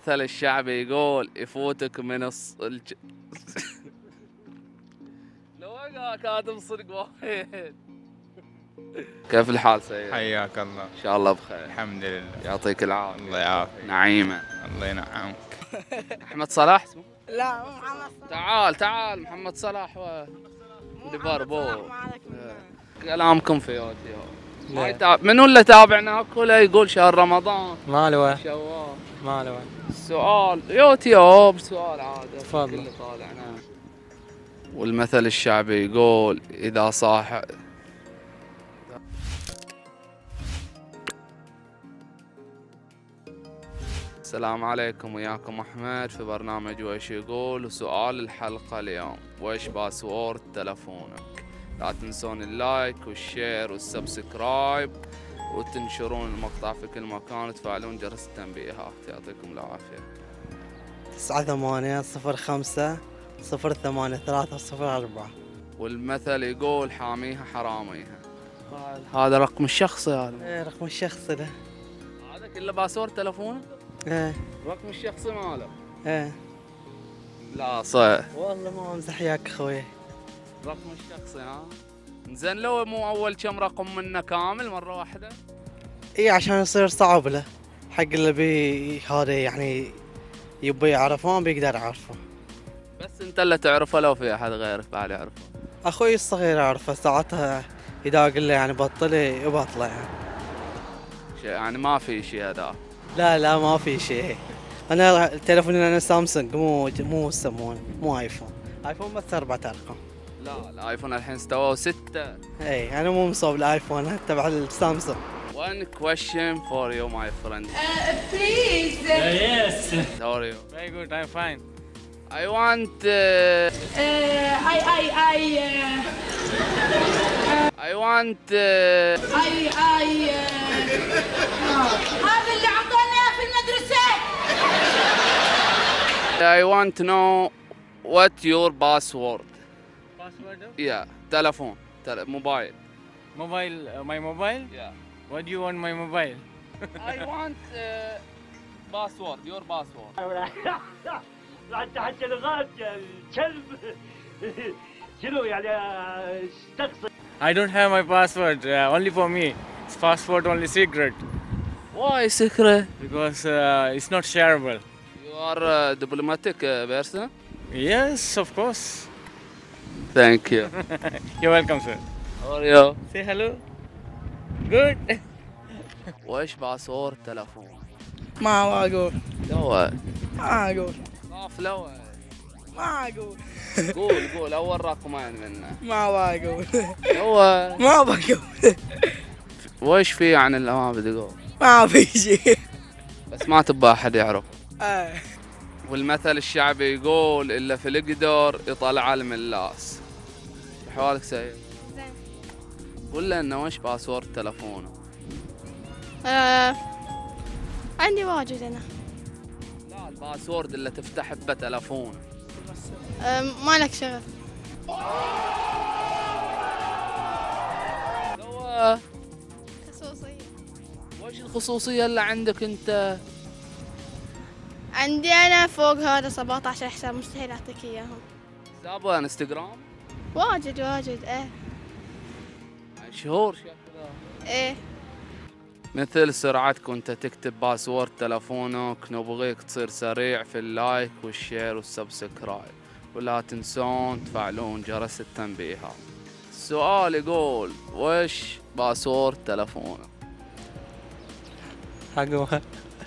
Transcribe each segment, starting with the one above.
المثل الشعبي يقول يفوتك من لو كاتب صدق واحد. كيف الحال سيد؟ حياك الله. ان شاء الله بخير. الحمد لله. يعطيك العافيه. الله يعافيك. نعيمه. الله ينعمك. احمد صلاح اسمه؟ لا مو محمد صلاح. تعال محمد صلاح ليفربول. مالك كلامكم في يوتيوب. منو اللي تابعناك ولا يقول شهر رمضان؟ ماله شوال. ماله السؤال يوتيوب سؤال عادي. تفضل. كله طالعنا. والمثل الشعبي يقول إذا صاح السلام عليكم، وياكم أحمد في برنامج ويش يقول. وسؤال الحلقة اليوم: ويش باسورد تلفونك؟ لا تنسون اللايك والشير والسبسكرايب وتنشرون المقطع في كل مكان وتفعلون جرس التنبيهات. يعطيكم العافية. 9805083304. والمثل يقول حاميها حراميها. هذا رقم الشخصي هذا. ايه رقم الشخصي ده. هذا كله باسورد تلفونه؟ ايه رقم الشخصي ماله؟ ايه لا صح. والله ما امزح وياك اخوي. رقم الشخصي ها؟ زين لو مو اول كم رقم منه كامل مرة واحدة؟ ايه عشان يصير صعب له حق اللي بي هذا يعني يبي يعرفه ما بيقدر يعرفه. بس انت اللي تعرفه، لو في احد غيرك بعد يعرفه؟ اخوي الصغير يعرفه ساعتها اذا اقول له يعني بطلي يبطله يعني. شيء يعني ما في شيء هذا. لا ما في شيء. انا تليفوني انا سامسونج مو يسمون مو ايفون. ايفون بس 4 ارقام. لا الايفون الحين استوى 6. اي انا مو مصاب الايفون تبع السامسونج. One question for you my friend. Please. Yes. How are you? Very good, I'm fine. I want I want هذا اللي عطانا في المدرسة. I want to know what your password. Password? Yeah, telephone, mobile. Mobile, my mobile? Yeah. What do you want my mobile? I want password, your password. انت حتى لغات يا الكلب. شنو يعني ايش تقصد؟ I don't have my password, only for me. It's password only secret Why secret? because it's not shareable. You are a diplomatic person? Yes, of course. Thank you. You're welcome, sir. How are you? Say hello. Good. وإيش باسورد تلفون؟ ما اقول لو ما اقول خاف لو ما اقول قول أول رقمين منه. ما بقول هو ما بقول وإيش في عن اللي ما بدي أقول؟ ما في شيء. بس ما تبى أحد يعرف. آه. والمثل الشعبي يقول إلا في القدر يطلع الملاس. حوالك سيد؟ زين. قول له إنه وإيش باسورد تلفونه؟ عندي واجد أنا. لا الباسورد اللي تفتح به تلفونه. ما لك شغل. هو خصوصية. وإيش الخصوصية اللي عندك أنت؟ عندي أنا فوق هذا 17 حساب مستحيل أعطيك إياهم. حسابه انستغرام؟ واجد إيه. شهور شكله. إيه. مثل سرعتك وانت تكتب باسورد تلفونك، نبغيك تصير سريع في اللايك والشير والسبسكرايب، ولا تنسون تفعلون جرس التنبيهات. السؤال يقول وش باسورد تلفونك؟ حقوها.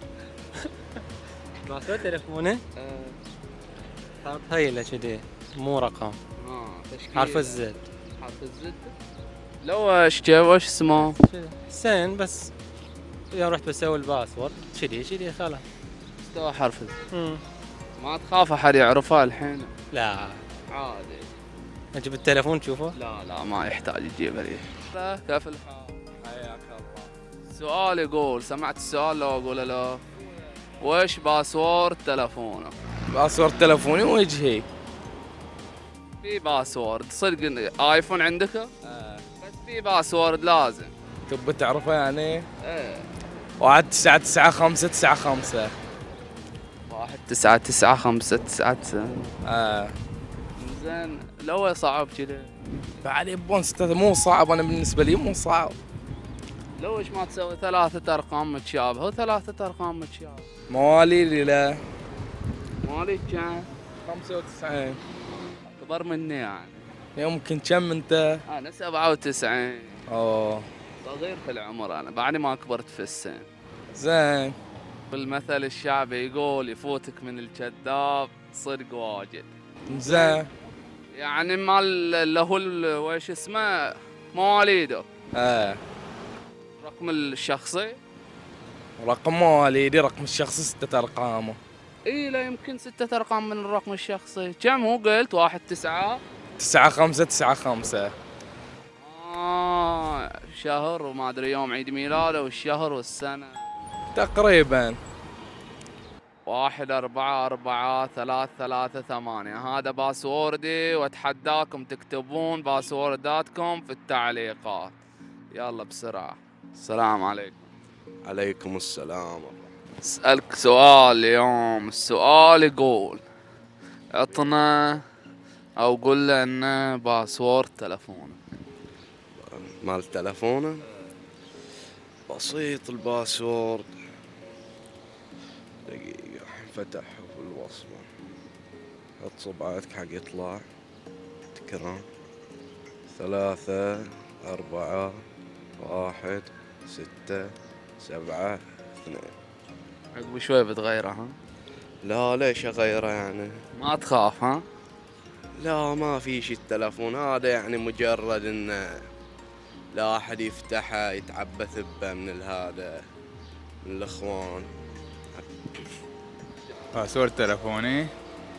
باسورد تلفونه؟ حرف هيلة كذي مو رقم. حرف الزد. حرف الزد؟ لو وش اسمه؟ سين بس. إذا رحت بسوي الباسورد كذي خلاص. استوى حرف الزد. ما تخاف احد يعرفه الحين؟ لا عادي. اجيب التليفون تشوفه؟ لا ما يحتاج تجيبه لي. كيف الحال؟ حياك الله. السؤال يقول، سمعت السؤال لو اقول له وش باسورد تلفونك؟ باسورد تلفوني وجهي. في باسورد صدق ايفون عندك؟ بس في باسورد لازم. تبي تعرفه يعني؟ ايه. 199595. 199599. زين لو صعب كذا. بعد يبون ستة مو صعب، انا بالنسبه لي مو صعب. لو ايش ما تسوي 3 ارقام متشابهه و3 ارقام متشابهه. مواليدي لا مواليد كم؟ 95. اكبر مني يعني. يمكن كم انت؟ انا 97. اوه صغير في العمر انا، بعد ما كبرت في السن. زين. بالمثل الشعبي يقول يفوتك من الكذاب صدق واجد. زين. يعني مال اللي هو وش اسمه مواليده. رقم الشخصي. رقم مواليدي، رقم الشخصي 6 ارقامه. اي لا يمكن 6 ارقام من الرقم الشخصي. كم هو قلت؟ 19 9595. شهر وما ادري يوم عيد ميلاده والشهر والسنة. تقريبا 1444338. هذا باسوردي، واتحداكم تكتبون باسورداتكم في التعليقات. يلا بسرعة. السلام عليكم. عليكم السلام. اسألك سؤال اليوم. السؤال يقول اعطنا او قول لنا باسورد تلفونك. مال تلفونه بسيط الباسورد. دقيقة فتح في الوصمة. حط صبعتك حق يطلع. تكرار 3 4 1 6 7 2. عقب شوي بتغيره ها؟ لا ليش اغيره يعني؟ ما تخاف ها؟ لا ما في شي. التلفون هذا يعني مجرد انه لا احد يفتحه يتعبث به من هذا من الاخوان. باسورد تلفوني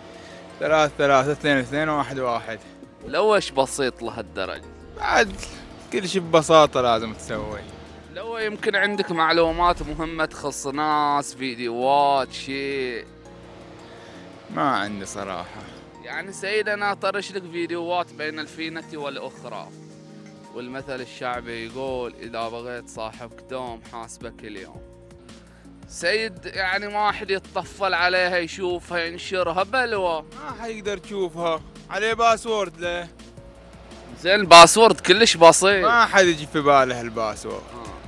332211. لو ايش بسيط لهالدرجة؟ بعد كل شيء ببساطة لازم تسوي. لو يمكن عندك معلومات مهمة تخص ناس، فيديوهات، شيء. ما عندي صراحة. يعني سيد انا اطرش لك فيديوهات بين الفينة والاخرى. والمثل الشعبي يقول اذا بغيت صاحبك دوم حاسبك اليوم. سيد يعني ما حد يتطفل عليها يشوفها ينشرها بلوى. ما حيقدر تشوفها، عليه باسورد له. زين الباسورد كلش بسيط. ما حد يجي في باله الباسورد.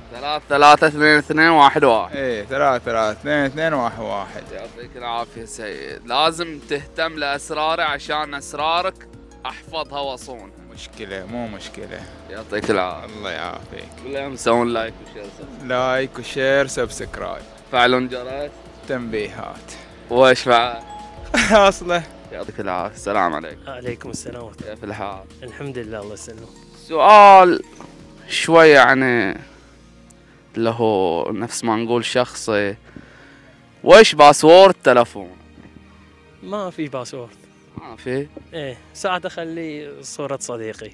332211. ايه 332211. يعطيك العافية سيد. لازم تهتم لأسراري عشان أسرارك أحفظها وأصونها. مشكلة مو مشكلة. يعطيك العافية. الله يعافيك. كلهم يسوون لايك وشير. لايك وشير سبسكرايب. فعلون جرس. تنبيهات. وش فعل؟ اصله. يعطيك العافية. السلام عليكم. عليكم السلام. كيف الحال؟ الحمد لله الله يسلمك. سؤال شوي يعني اللي هو نفس ما نقول شخصي. وش باسورد تلفون؟ ما في باسورد. ما في؟ ايه ساعات اخلي صورة صديقي.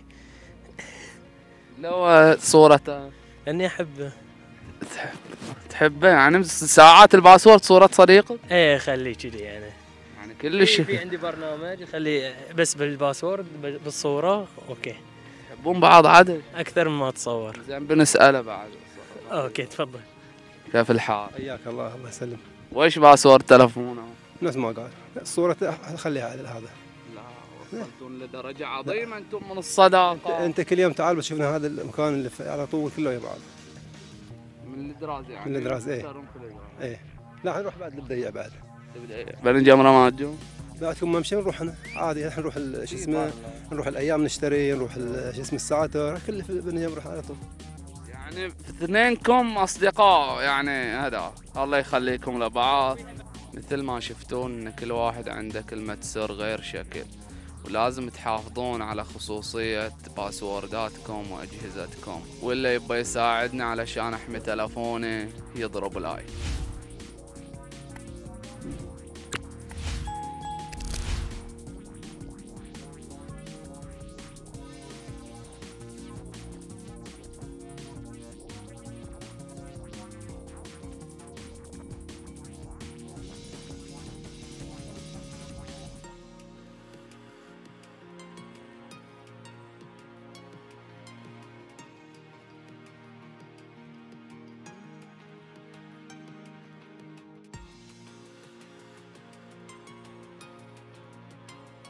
لو صورته لاني احبه. تحبه يعني ساعات الباسورد صورة صديقك؟ ايه خليه كذي يعني كلش. في عندي برنامج يخلي بس بالباسورد بالصورة. اوكي. يحبون بعض عدل اكثر مما اتصور. زين بنسأله بعد. اوكي تفضل. كيف الحال؟ حياك الله الله يسلم. وش باسورد تلفونه؟ نفس ما قال الصورة خليها هذا. لا وصلتون لدرجة عظيمة انتم من الصداقة. انت كل يوم تعال بتشوفنا هذا المكان اللي على طول كله يا بعض. من الدراز يعني. من الدراز ايه. لا نروح بعد البداية بعد. بني جمرة ما تجون؟ بعدكم ممشي نروح هنا عادي. احنا نروح شو اسمه نروح الايام نشتري نروح شو اسمه الساعات كله في بني جمرة على طول. يعني اثنينكم اصدقاء يعني هذا. الله يخليكم لبعض. مثل ما شفتون ان كل واحد عنده كلمة سر غير شكل. ولازم تحافظون على خصوصية باسورداتكم واجهزتكم. واللي يبغى يساعدنا علشان احمي تلفونه يضرب لايك.